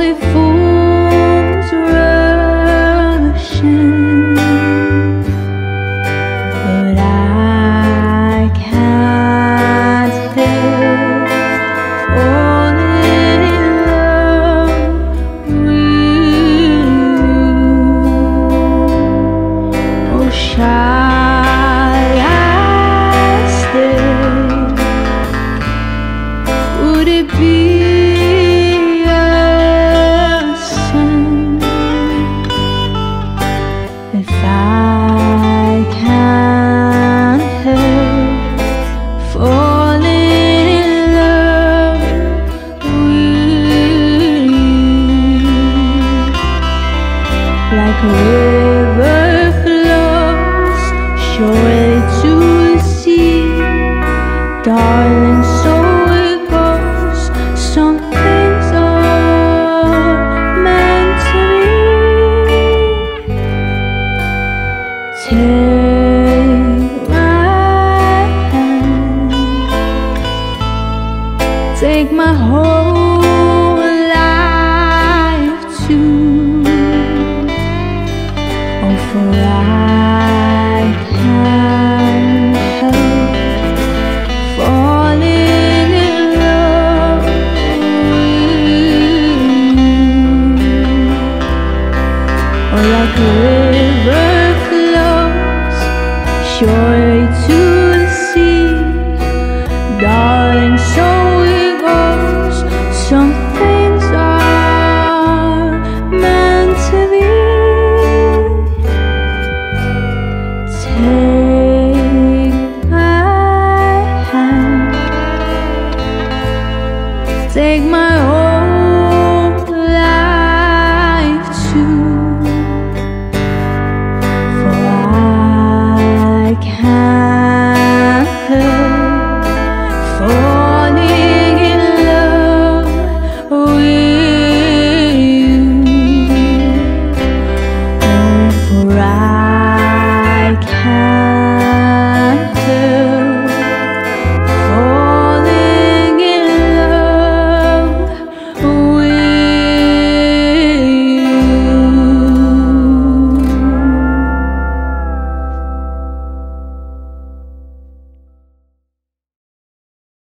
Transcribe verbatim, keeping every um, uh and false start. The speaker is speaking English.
only fools rushing, but I can't help falling in love with you. Oh, shall I stay? Would it be a sin if I can't help falling in love with you? Like a river flows surely to the sea, darling, so it goes. Some things are meant to be. Take my hand, take my whole life too. Oh, for I can't help falling in love with you. Oh, like a river flows surely to the sea, darling, so it goes. Some things are meant to be. Take my hand, take my whole